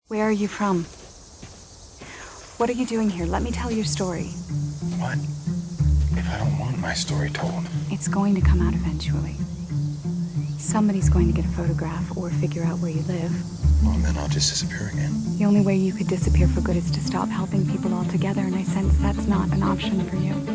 Where are you from? What are you doing here? Let me tell your story. What if I don't want my story told? It's going to come out eventually. Somebody's going to get a photograph or figure out where you live. Well, then I'll just disappear again. The only way you could disappear for good is to stop helping people altogether, and I sense that's not an option for you.